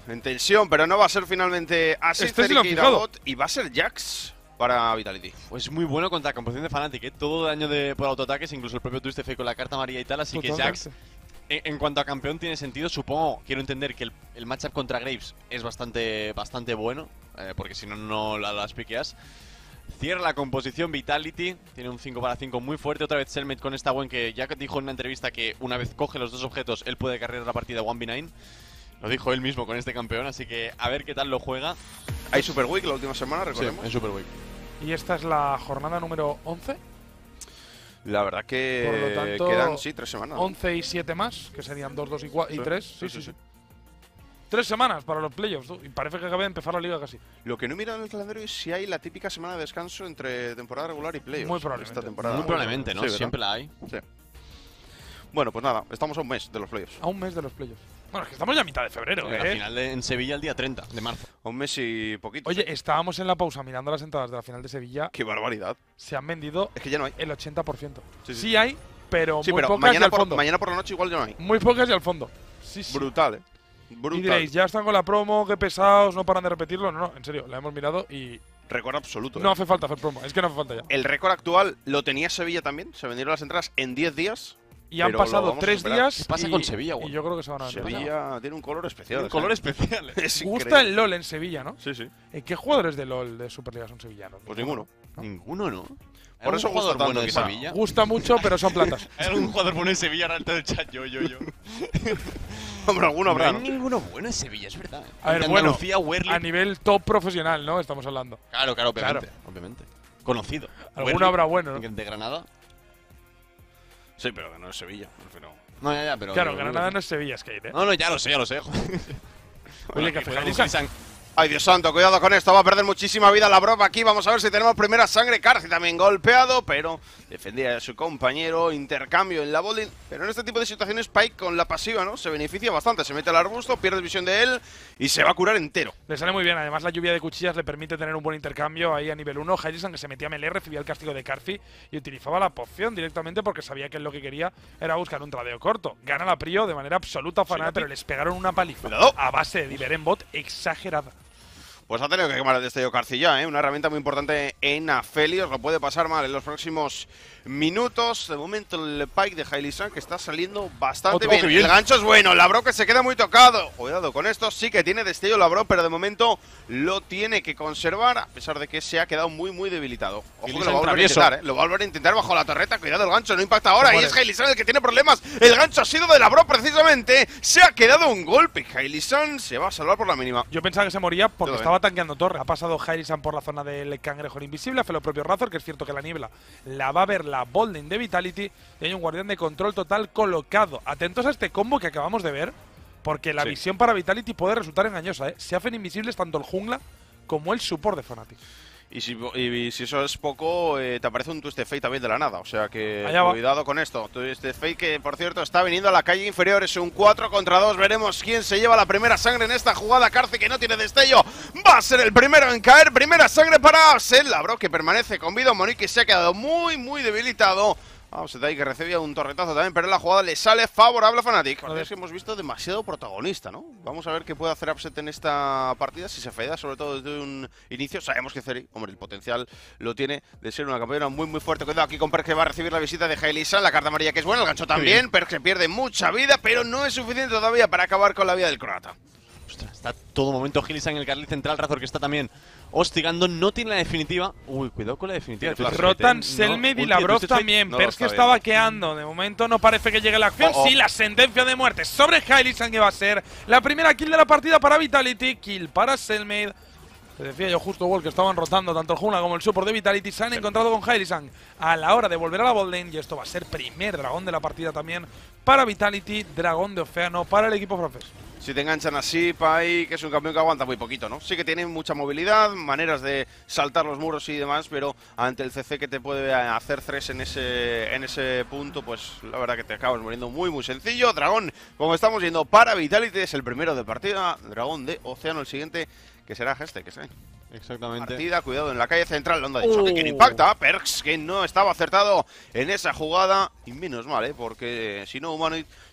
en tensión, pero no va a ser finalmente así. Y va a ser Jax para Vitality. Pues muy bueno contra la composición de Fnatic, ¿eh? Todo daño por autoataques, incluso el propio Twisted Fate con la carta amarilla y tal, así que Jax, en cuanto a campeón, tiene sentido. Supongo, quiero entender que el matchup contra Graves es bastante bueno, porque si no, no las piqueas. Cierra la composición Vitality, tiene un 5/5 muy fuerte. Otra vez Selmate con esta Gwen que ya dijo en una entrevista que una vez coge los dos objetos, él puede cargar la partida 1v9. Lo dijo él mismo con este campeón, así que a ver qué tal lo juega. Hay Super Week la última semana, recordemos. Sí, en Super Week. Y esta es la jornada número 11. La verdad que por lo tanto, quedan, 3 semanas. 11 y 7 más, que serían 2, 2 y 3. Sí. 3 semanas para los playoffs, y parece que acaba de empezar la liga casi. Lo que no he mirado en el calendario es si hay la típica semana de descanso entre temporada regular y playoffs. Muy probablemente. Esta temporada. Muy probablemente, ¿no? Sí, siempre la hay. Sí. Bueno, pues nada, estamos a un mes de los playoffs. A un mes de los playoffs. Bueno, es que estamos ya a mitad de febrero, La final en Sevilla el día 30 de marzo. A un mes y poquito. Oye, estábamos en la pausa mirando las entradas de la final de Sevilla. ¡Qué barbaridad! Se han vendido es que ya no hay. El 80%. Sí hay, pero muy pocas mañana y al fondo. Mañana por la noche igual ya no hay. Muy pocas y al fondo. Sí. Brutal, ¿eh? Brutal. Y diréis, ya están con la promo, qué pesados, no paran de repetirlo. No, en serio, la hemos mirado y… Récord absoluto. No hace falta hacer promo, es que no hace falta ya. El récord actual lo tenía Sevilla también. Se vendieron las entradas en 10 días. Y han pasado 3 días. ¿Qué pasa con Sevilla, y yo creo que se van a vender. Sevilla tiene un color especial. Un color especial. Es gusta el LoL en Sevilla, ¿no? Sí. ¿Qué jugadores de LoL de Superliga son sevillanos? Pues ninguno. Ninguno, ¿no? Por eso gusta tanto bueno de Sevilla. Gusta mucho, pero son platas. Hay algún jugador bueno en Sevilla en alto del chat. Yo. Hombre, alguno habrá. No hay ninguno bueno en Sevilla, es verdad. A ver, bueno, a nivel top profesional, ¿no? Estamos hablando. Claro, obviamente. Conocido. Alguno habrá bueno, ¿no? ¿De Granada? Sí, pero que no es Sevilla. No, ya, pero… Claro, Granada no es Sevilla, Skate, ¿eh? No, ya lo sé. Oye, que Heilisan. Ay, Dios santo, cuidado con esto, va a perder muchísima vida la Brova aquí. Vamos a ver si tenemos primera sangre. Karzi también golpeado, pero defendía a su compañero. Intercambio en la bowling. Pero en este tipo de situaciones, Pyke con la pasiva, ¿no? Se beneficia bastante. Se mete al arbusto, pierde visión de él y se va a curar entero. Le sale muy bien. Además, la lluvia de cuchillas le permite tener un buen intercambio ahí a nivel 1. Heilisan, que se metía a melee, recibía el castigo de Karzi y utilizaba la poción directamente porque sabía que lo que quería era buscar un tradeo corto. Gana la Prio de manera absoluta, pero les pegaron una paliza a base de Diverenbot exagerada. Pues ha tenido que quemar el destello Karzi ya, ¿eh? Una herramienta muy importante en Aphelios. Lo puede pasar mal en los próximos minutos. De momento el Pyke de Heilisan que está saliendo bastante bien. El gancho es bueno. Labro que se queda muy tocado. Cuidado con esto. Sí que tiene destello Labro, pero de momento lo tiene que conservar a pesar de que se ha quedado muy debilitado. Ojo que lo va a volver a intentar, ¿eh? Lo va a volver a intentar bajo la torreta. Cuidado, el gancho no impacta ahora. Y es Heilisan el que tiene problemas. El gancho ha sido de Labro precisamente. Se ha quedado un golpe. Heilisan se va a salvar por la mínima. Yo pensaba que se moría porque estaba tanqueando torre. Ha pasado Heilisan por la zona del cangrejo invisible, hace lo propio Razor, que es cierto que la niebla la va a ver la bolding de Vitality y hay un guardián de control total colocado. Atentos a este combo que acabamos de ver, porque la visión para Vitality puede resultar engañosa, ¿eh? Se hacen invisibles tanto el jungla como el support de Fnatic. Y si eso es poco, te aparece un Twisted Fate también de la nada. O sea que cuidado con esto. Twisted Fate que, por cierto, está viniendo a la calle inferior. Es un 4 contra 2. Veremos quién se lleva la primera sangre en esta jugada. Karzi que no tiene destello. Va a ser el primero en caer. Primera sangre para Labro que permanece con vida. Monique se ha quedado muy debilitado. Vamos, ahí que recibía un torretazo también, pero la jugada le sale favorable a Fnatic. Es que hemos visto demasiado protagonista, ¿no? Vamos a ver qué puede hacer Upset en esta partida, si se feda, sobre todo desde un inicio. Sabemos que Zeri, hombre, el potencial lo tiene de ser una campeona muy fuerte. Cuidado aquí con Perk que va a recibir la visita de Heilisan, la carta amarilla que es buena, el gancho también. Perk que pierde mucha vida, pero no es suficiente todavía para acabar con la vida del croata. Ostras, está todo momento Heilisan en el carril central, Razor que está también hostigando, no tiene la definitiva. Uy, cuidado con la definitiva. Rotan, Selmate y Labrov también. Pers que está vaqueando. De momento no parece que llegue la acción. Sí, la sentencia de muerte sobre Heilisan que va a ser la primera kill de la partida para Vitality. Kill para Selmate. Te decía yo justo, Wall, que estaban rotando tanto el jungla como el support de Vitality. Se han encontrado con Heilisan a la hora de volver a la bot lane. Y esto va a ser primer dragón de la partida también para Vitality. Dragón de océano para el equipo francés. Si te enganchan así, Pai, que es un campeón que aguanta muy poquito, ¿no? Sí que tiene mucha movilidad, maneras de saltar los muros y demás, pero ante el CC que te puede hacer 3 en ese punto, pues la verdad que te acabas muriendo muy sencillo. Dragón, como estamos viendo, para Vitality es el primero de partida. Dragón de océano, el siguiente, que será Geste, que sé. Exactamente. Partida, cuidado en la calle central, la onda de choque que impacta. Perks que no estaba acertado en esa jugada. Y menos mal, porque si no, Humanoid,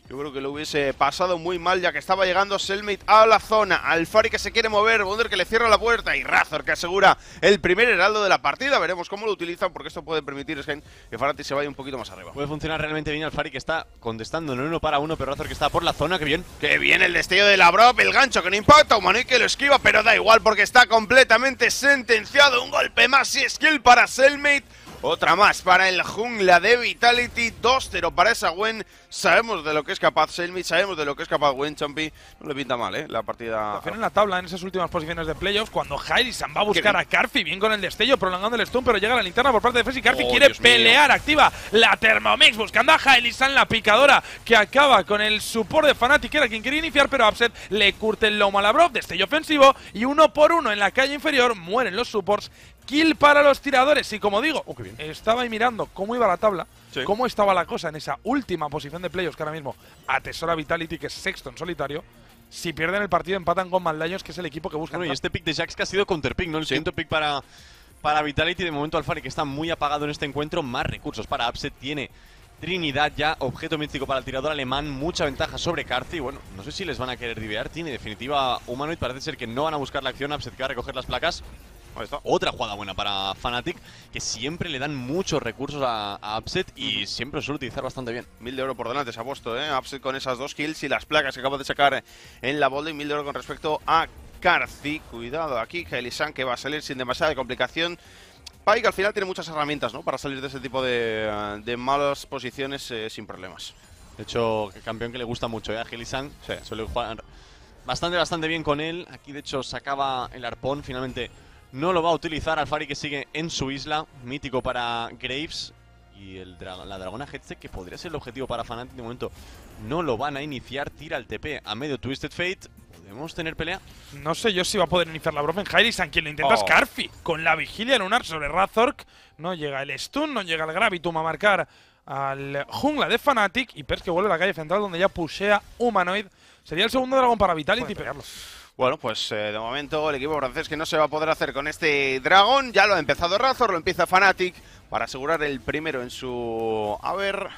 Yo creo que lo hubiese pasado muy mal, ya que estaba llegando Cellmate a la zona. Alfari que se quiere mover, Wunder que le cierra la puerta y Razor que asegura el primer heraldo de la partida. Veremos cómo lo utilizan, porque esto puede permitir que Fnatic se vaya un poquito más arriba. Puede funcionar realmente bien Alfari, que está contestando en 1 para 1, pero Razor que está por la zona. ¡Qué bien! ¡Qué bien el destello de Labrov! El gancho que no impacta, Humanoid que lo esquiva, pero da igual porque está completamente sentenciado. Un golpe más y skill para Cellmate. Otra más para el jungla de Vitality, 2-0 para esa Gwen. Sabemos de lo que es capaz Cellmate, sabemos de lo que es capaz Gwen, Champi. No le pinta mal, la partida. En la tabla, en esas últimas posiciones de playoffs, cuando Hylisan va a buscar a Karfi, bien con el destello, prolongando el stun, pero llega la linterna por parte de Fez y Karfi quiere pelear, activa la Thermomix, buscando a Hylisan, la picadora, que acaba con el support de Fnatic, que era quien quería iniciar, pero Upset le curte el lomo a Labrov, destello ofensivo, y 1 por 1 en la calle inferior, mueren los supports. Kill para los tiradores. Y como digo, estaba ahí mirando cómo iba la tabla, cómo estaba la cosa en esa última posición de playoffs que ahora mismo atesora Vitality, que es sexto en solitario. Si pierden el partido, empatan con Mad Lions, que es el equipo que busca. Y este pick de Jax que ha sido counterpick, ¿no? El siguiente pick para Vitality. De momento Alfari, que está muy apagado en este encuentro. Más recursos para Upset. Tiene Trinidad ya, objeto místico para el tirador alemán. Mucha ventaja sobre Karthi. Bueno, no sé si les van a querer divear. Tiene definitiva Humanoid. Parece ser que no van a buscar la acción. Upset que va a recoger las placas. Otra jugada buena para Fnatic, que siempre le dan muchos recursos a Upset y siempre lo suele utilizar bastante bien. 1000 de oro por delante se ha puesto, Upset con esas 2 kills y las placas que acaba de sacar en la bold. 1000 de oro con respecto a Karthi. Cuidado aquí, Hylisan que va a salir sin demasiada complicación. Pai que al final tiene muchas herramientas, ¿no?, para salir de ese tipo de malas posiciones sin problemas. De hecho, el campeón que le gusta mucho, a Hylisan. Suele jugar bastante bien con él. Aquí de hecho sacaba el arpón, finalmente no lo va a utilizar. Alfari que sigue en su isla. Mítico para Graves. Y la dragona Headset, que podría ser el objetivo para Fnatic. De momento no lo van a iniciar. Tira el TP a medio Twisted Fate. ¿Podemos tener pelea? No sé yo si va a poder iniciar la Brofen. Hylisan, quien lo intenta es Karfi. Con la vigilia lunar sobre Razork. No llega el stun, no llega el Gravitum a marcar al jungla de Fnatic. Y Pers que vuelve a la calle central, donde ya pushea Humanoid. Sería el segundo dragón para Vitality. Bueno, pues de momento el equipo francés que no se va a poder hacer con este dragón. Ya lo ha empezado Razor, lo empieza Fnatic para asegurar el primero en su... A ver,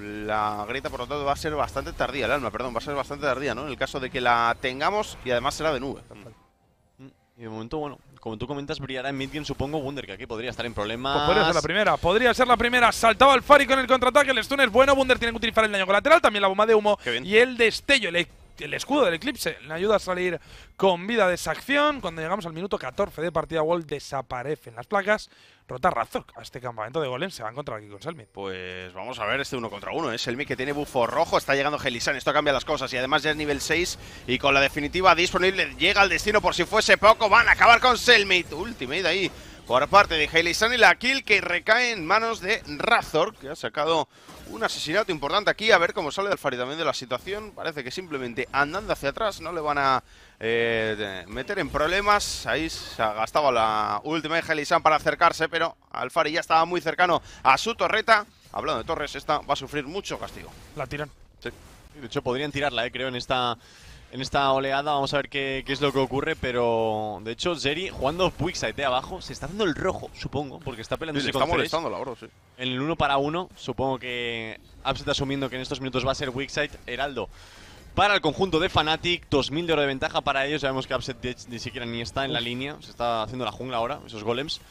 la grieta por lo tanto va a ser bastante tardía, el alma, perdón, va a ser bastante tardía, ¿no? En el caso de que la tengamos y además será de nube. Y de momento, bueno, como tú comentas, brillará en midgame, supongo, Wunder, que aquí podría estar en problemas. Pues podría ser la primera, Saltaba Alfari con el contraataque, el stun es bueno, Wunder tiene que utilizar el daño colateral, también la bomba de humo y el destello, el escudo del eclipse le ayuda a salir con vida de esa acción. Cuando llegamos al minuto 14 de partida, Wall desaparecen las placas. Rota Razor a este campamento de Golem, se va a encontrar aquí con Cellmate. Pues vamos a ver este 1 contra 1. Cellmate que tiene bufo rojo, está llegando Hylisan, esto cambia las cosas y además ya es nivel 6 y con la definitiva disponible llega al destino por si fuese poco. Van a acabar con Cellmate. Ultimate ahí por parte de Hylisan y la kill que recae en manos de Razor, que ha sacado un asesinato importante aquí. A ver cómo sale Alfari también de la situación. Parece que simplemente andando hacia atrás no le van a meter en problemas. Ahí se ha gastado la última de Hylisan para acercarse, pero Alfari ya estaba muy cercano a su torreta. Hablando de torres, esta va a sufrir mucho castigo. La tiran. Sí. De hecho podrían tirarla, creo, en esta oleada. Vamos a ver qué es lo que ocurre, pero de hecho Zeri jugando Quickside de abajo se está haciendo el rojo, supongo, porque está peleando. Sí, está molestando la bro, sí. En el 1 para 1, supongo que Upset asumiendo que en estos minutos va a ser Quickside. Heraldo para el conjunto de Fnatic, 2000 de oro de ventaja para ellos. Sabemos que Upset ni siquiera ni está en la línea, se está haciendo la jungla ahora, esos golems.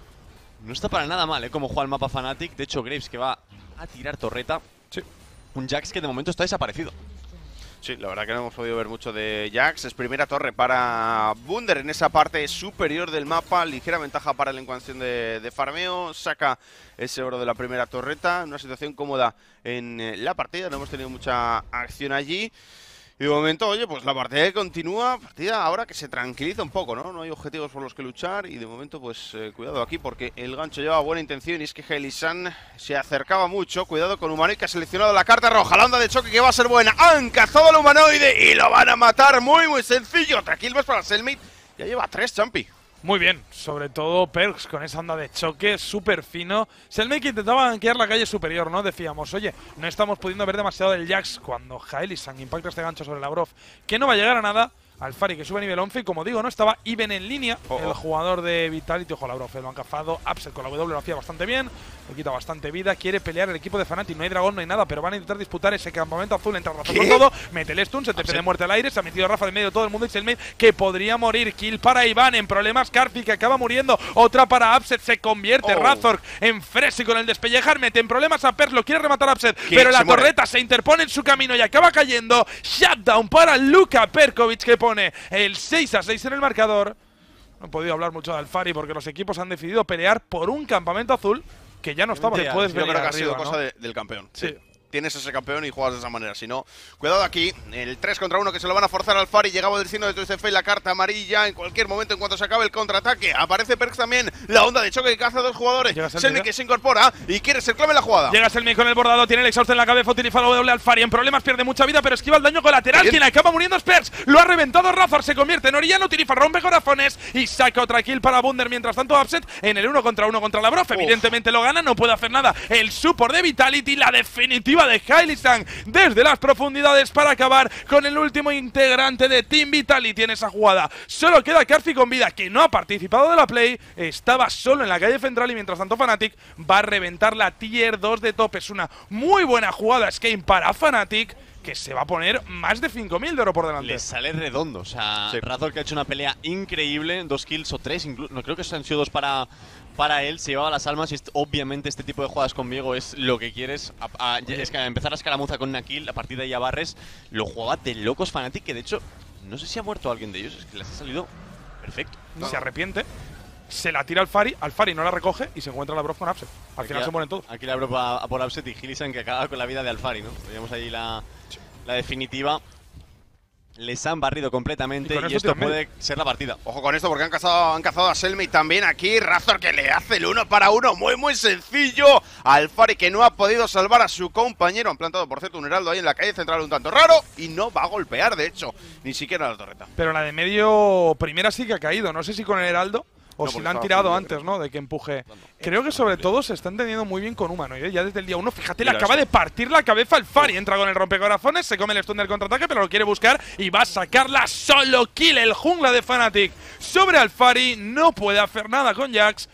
No está para nada mal, cómo juega el mapa Fnatic. De hecho Graves que va a tirar torreta. Sí. Un Jax que de momento está desaparecido. Sí, la verdad que no hemos podido ver mucho de Jax. Es primera torre para Wunder en esa parte superior del mapa. Ligera ventaja para la encuación de farmeo. Saca ese oro de la primera torreta. Una situación cómoda en la partida. No hemos tenido mucha acción allí. Y de momento, oye, pues la partida que continúa, partida ahora que se tranquiliza un poco, ¿no? No hay objetivos por los que luchar y de momento, pues cuidado aquí porque el gancho lleva buena intención y es que Hylisan se acercaba mucho. Cuidado con Humanoid que ha seleccionado la carta roja, la onda de choque que va a ser buena. Han cazado al Humanoide y lo van a matar, muy sencillo. Otra kill más para Cellmate, ya lleva 3, Champi. Muy bien, sobre todo Perks con esa onda de choque súper fino. Cellmate que intentaba gankear la calle superior, ¿no? Decíamos, oye, no estamos pudiendo ver demasiado del Jax cuando Hylisan impacta este gancho sobre la Labrov, que no va a llegar a nada. Alfari que sube a nivel 11 y como digo, no estaba Even en línea, el jugador de Vitality. Ojo, la Brof, lo han cazado. Upset con la W lo hacía bastante bien, le quita bastante vida. Quiere pelear el equipo de Fnatic, no hay dragón, no hay nada, pero van a intentar disputar ese campamento azul. Entra Rafa con todo, mete el stun, se te de muerte al aire, se ha metido Rafa en medio de todo el mundo. Xelmade que podría morir. Kill para Iván, en problemas Karfi que acaba muriendo. Otra para Upset, se convierte Razork en Fresi con el despellejar, mete en problemas a Pers, lo quiere rematar a Upset, pero la torreta se interpone en su camino y acaba cayendo. Shutdown para Luka Perkovic que pone el 6-6 en el marcador. No he podido hablar mucho de Alfari porque los equipos han decidido pelear por un campamento azul que ya no estaba. Yo creo que ha sido cosa del campeón. Sí. Tienes ese campeón y juegas de esa manera. Si no, cuidado aquí, el 3 contra 1 que se lo van a forzar al Fari. Llegaba el destino de TSF y la carta amarilla. En cualquier momento, en cuanto se acabe el contraataque, aparece Perks también. La onda de choque que caza a dos jugadores. Selmy que se incorpora y quiere ser clave en la jugada. Llega Selmy con el bordado, tiene el exhausto en la cabeza, utiliza la W al Fari. En problemas, pierde mucha vida, pero esquiva el daño colateral. Quien acaba muriendo es Perks. Lo ha reventado Razor, se convierte en Orillano, utiliza rompe corazones y saca otra kill para Wunder. Mientras tanto, Upset en el 1 contra 1 contra la Brof. Evidentemente lo gana, no puede hacer nada. El support de Vitality, la definitiva de Hylisang desde las profundidades para acabar con el último integrante de Team Vitality en esa jugada. Solo queda Karfi con vida, que no ha participado de la play, estaba solo en la calle central y mientras tanto Fnatic va a reventar la tier 2 de top. Es una muy buena jugada Skane para Fnatic, que se va a poner más de 5.000 de oro por delante. Le sale redondo, o sea, Razor que ha hecho una pelea increíble, 2 kills o 3, incluso, no creo que han sido 2 para él, se llevaba las almas y obviamente este tipo de jugadas con Viego es lo que quieres. Es que empezar a escaramuza con una kill, a partir de ahí a barres, lo jugaba de locos Fnatic, que de hecho, no sé si ha muerto alguien de ellos, es que les ha salido perfecto. No. Se arrepiente, se la tira al Fari no la recoge y se encuentra la Brof con Upset. Al final se mueren todos. Aquí la Brof a por Upset y Hylisang que acaba con la vida de Alfari, ¿no? Veíamos ahí la definitiva. Les han barrido completamente y esto puede ser la partida. Ojo con esto porque han cazado a Selmy también aquí. Razor que le hace el 1 para 1. Muy sencillo. Alfari que no ha podido salvar a su compañero. Han plantado, por cierto, un heraldo ahí en la calle central un tanto raro. Y no va a golpear, de hecho, ni siquiera la torreta. Pero la de medio primera sí que ha caído. No sé si con el heraldo o si la han tirado antes, ¿no? De que empuje. Creo que sobre todo se está entendiendo muy bien con Humanoid, ya desde el día 1. Fíjate, le acaba de partir la cabeza al Fari. Entra con el rompecorazones, se come el stun del contraataque, pero lo quiere buscar y va a sacarla solo kill. El jungla de Fnatic sobre Alfari. No puede hacer nada con Jax.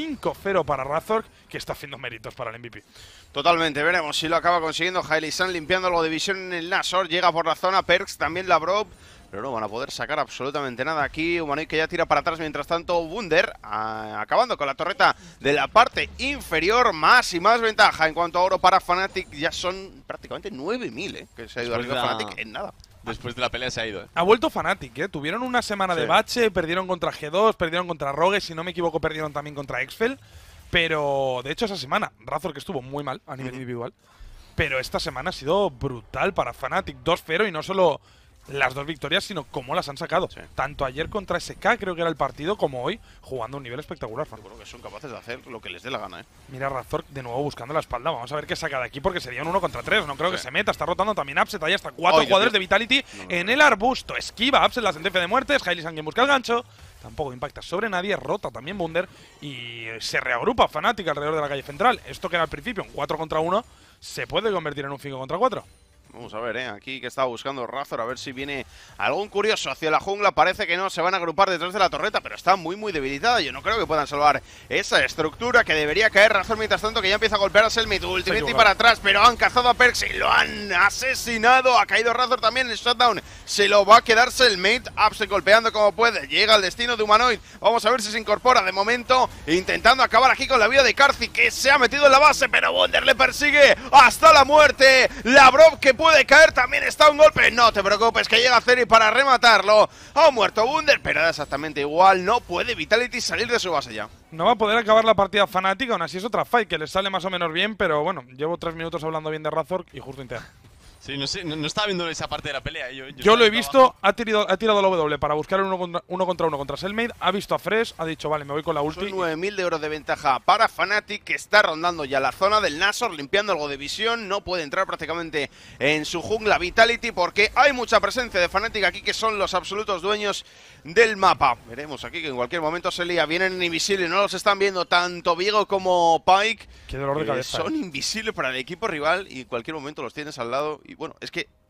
5-0 para Razor, que está haciendo méritos para el MVP. Totalmente, veremos si lo acaba consiguiendo. Hylisang limpiando algo de visión en el Nashor. Llega por la zona, Perks también la Brob. Pero no van a poder sacar absolutamente nada aquí. Humanoid que ya tira para atrás. Mientras tanto, Wunder acabando con la torreta de la parte inferior. Más y más ventaja en cuanto a oro para Fnatic. Ya son prácticamente 9.000 que se ha ido arriba Fnatic en nada. Después de la pelea se ha ido. Ha vuelto Fnatic, Tuvieron una semana de bache. Perdieron contra G2, perdieron contra Rogue. Si no me equivoco, perdieron también contra Exfel. Pero, de hecho, esa semana, Razor que estuvo muy mal a nivel individual. Pero esta semana ha sido brutal para Fnatic. 2-0 y no solo las 2 victorias, sino cómo las han sacado. Tanto ayer contra SK, creo que era el partido, como hoy, jugando a un nivel espectacular. Seguro que son capaces de hacer lo que les dé la gana, Mira Razor de nuevo buscando la espalda. Vamos a ver qué saca de aquí, porque sería un 1 contra 3. No creo que se meta. Está rotando también Upset. Hay hasta 4 jugadores de Vitality en el arbusto. Esquiva Upset la sentencia de muerte. Es Hylisang quien busca el gancho. Tampoco impacta sobre nadie. Rota también Wunder. Y se reagrupa Fnatic alrededor de la calle central. Esto que era al principio un 4 contra 1 se puede convertir en un 5 contra 4. Vamos a ver, aquí que estaba buscando Razor, a ver si viene algún curioso hacia la jungla. Parece que no, se van a agrupar detrás de la torreta, pero está muy debilitada. Yo no creo que puedan salvar esa estructura que debería caer. Razor mientras tanto que ya empieza a golpear a Selmy. Ultimate y para atrás, pero han cazado a Perks y lo han asesinado. Ha caído Razor también, el shutdown se lo va a quedar Selmy. Upset golpeando como puede, llega al destino de Humanoid. Vamos a ver si se incorpora de momento, intentando acabar aquí con la vida de Karfi, que se ha metido en la base, pero Wunder le persigue hasta la muerte. La Brob que puede caer, también está un golpe. No te preocupes, que llega Ceri para rematarlo. Ha muerto Wunder, pero da exactamente igual. No puede Vitality salir de su base ya. No va a poder acabar la partida Fnatic, aún así es otra fight que les sale más o menos bien, pero bueno, llevo 3 minutos hablando bien de Razor y justo interno. Sí, no sé, no estaba viendo esa parte de la pelea. Yo lo he visto, ha tirado la W para buscar el 1 contra 1 contra Selmade, ha visto a Fresh, ha dicho, vale, me voy con la ulti. Son 9.000 de oro de ventaja para Fnatic, que está rondando ya la zona del Nashor, limpiando algo de visión. No puede entrar prácticamente en su jungla Vitality porque hay mucha presencia de Fnatic aquí, que son los absolutos dueños del mapa. Veremos aquí que en cualquier momento se lía. Vienen invisibles, no los están viendo tanto Viego como Pyke. Qué dolor de cabeza. Son invisibles para el equipo rival y en cualquier momento los tienes al lado. Y bueno, es que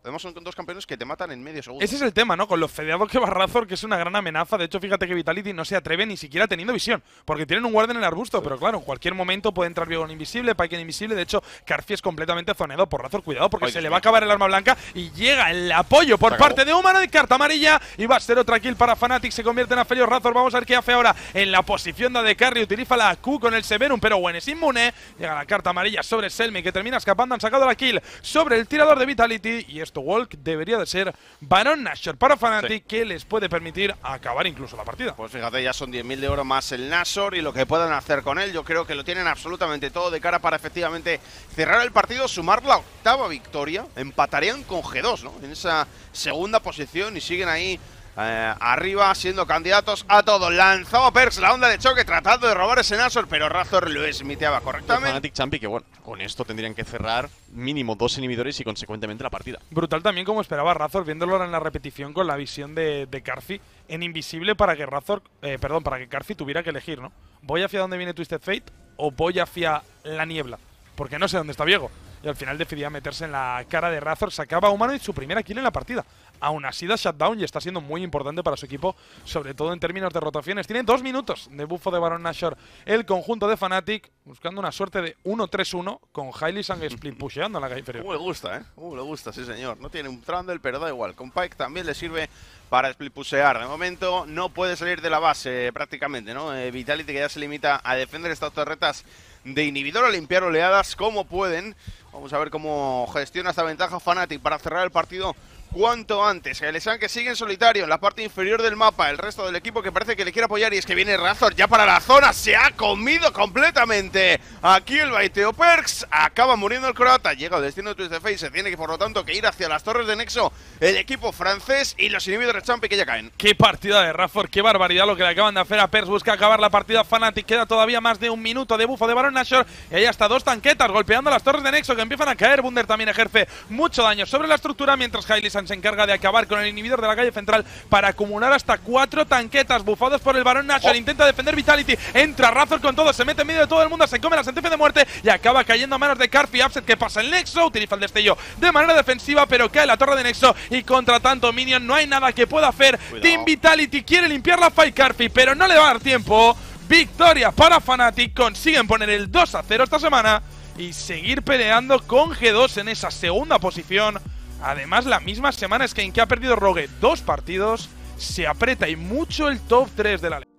Además son dos campeones que te matan en medio segundo. Ese es el tema, ¿no? Con lo fedeado que va Razor, que es una gran amenaza. De hecho, fíjate que Vitality no se atreve ni siquiera teniendo visión, porque tienen un guardia en el arbusto, pero claro, en cualquier momento puede entrar Viego Invisible, Pyke Invisible. De hecho, Karfi es completamente zoneado por Razor. Cuidado, porque se le va a acabar el arma blanca y llega el apoyo por parte de Humano de carta amarilla y va a ser otra kill para Fnatic. Se convierte en Aphelios Razor. Vamos a ver qué hace ahora en la posición de AD utiliza la Q con el Severum, pero Gwen es inmune. Llega la carta amarilla sobre Selmy, que termina escapando. Han sacado la kill sobre el tirador de Vitality y esto Walk debería de ser Baron Nashor para Fnatic, que les puede permitir acabar incluso la partida. Pues fíjate, ya son 10.000 de oro más el Nashor y lo que puedan hacer con él. Yo creo que lo tienen absolutamente todo de cara para efectivamente cerrar el partido, sumar la 8ª victoria. Empatarían con G2, ¿no? En esa segunda posición y siguen ahí arriba, siendo candidatos a todo. Lanzaba Perkz la onda de choque tratando de robar ese Nashor, pero Razor lo smiteaba correctamente. Fnatic Champi, que bueno, con esto tendrían que cerrar mínimo 2 inhibidores y consecuentemente la partida. Brutal también como esperaba Razor, viéndolo ahora en la repetición con la visión de Karfi en invisible para que para que Karfi tuviera que elegir, ¿no? ¿Voy hacia donde viene Twisted Fate o voy hacia la niebla? Porque no sé dónde está Viego. Y al final decidía meterse en la cara de Razor. Sacaba a Humano y su primera kill en la partida. Aún así da shutdown y está siendo muy importante para su equipo, sobre todo en términos de rotaciones. Tiene 2 minutos de bufo de Baron Nashor el conjunto de Fnatic, buscando una suerte de 1-3-1 con Hylian Split pusheando en la calle inferior. Le gusta, le gusta, sí señor. No tiene un Trundle, pero da igual. Con Pyke también le sirve para split pushear. De momento no puede salir de la base prácticamente, ¿no? Vitality, que ya se limita a defender estas torretas de inhibidor, a limpiar oleadas como pueden. Vamos a ver cómo gestiona esta ventaja Fnatic para cerrar el partido cuanto antes. Hylian, que sigue en solitario en la parte inferior del mapa. El resto del equipo que parece que le quiere apoyar, y es que viene Razor ya para la zona. Se ha comido completamente aquí el baiteo Perkz. Acaba muriendo el croata. Llega al destino de Twisted Fate. Se tiene que, por lo tanto, que ir hacia las torres de Nexo el equipo francés, y los inhibidores Champi que ya caen. Qué partida de Razor, qué barbaridad lo que le acaban de hacer a Perkz. Busca acabar la partida Fnatic. Queda todavía más de 1 minuto de bufo de Baron Nashor y hay hasta 2 tanquetas golpeando las torres de Nexo que empiezan a caer. Wunder también ejerce mucho daño sobre la estructura, mientras Hylian se encarga de acabar con el inhibidor de la calle central para acumular hasta 4 tanquetas bufados por el Baron Nashor. Intenta defender Vitality, entra Razor con todo, se mete en medio de todo el mundo, se come la sentencia de muerte y acaba cayendo a manos de Karfi. Upset, que pasa el Nexo, utiliza el destello de manera defensiva, pero cae la torre de Nexo y contra tanto minion no hay nada que pueda hacer. Cuidado. Team Vitality quiere limpiar la fight Karfi, pero no le va a dar tiempo. Victoria para Fnatic, consiguen poner el 2-0 esta semana y seguir peleando con G2 en esa segunda posición. Además, la misma semana Skane, que ha perdido Rogue 2 partidos, se aprieta y mucho el top 3 de la liga.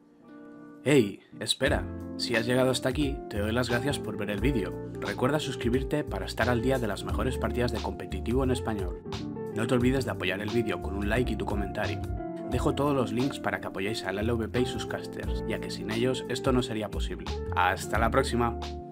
Hey, espera, si has llegado hasta aquí, te doy las gracias por ver el vídeo. Recuerda suscribirte para estar al día de las mejores partidas de competitivo en español. No te olvides de apoyar el vídeo con un like y tu comentario. Dejo todos los links para que apoyéis al LVP y sus casters, ya que sin ellos esto no sería posible. ¡Hasta la próxima!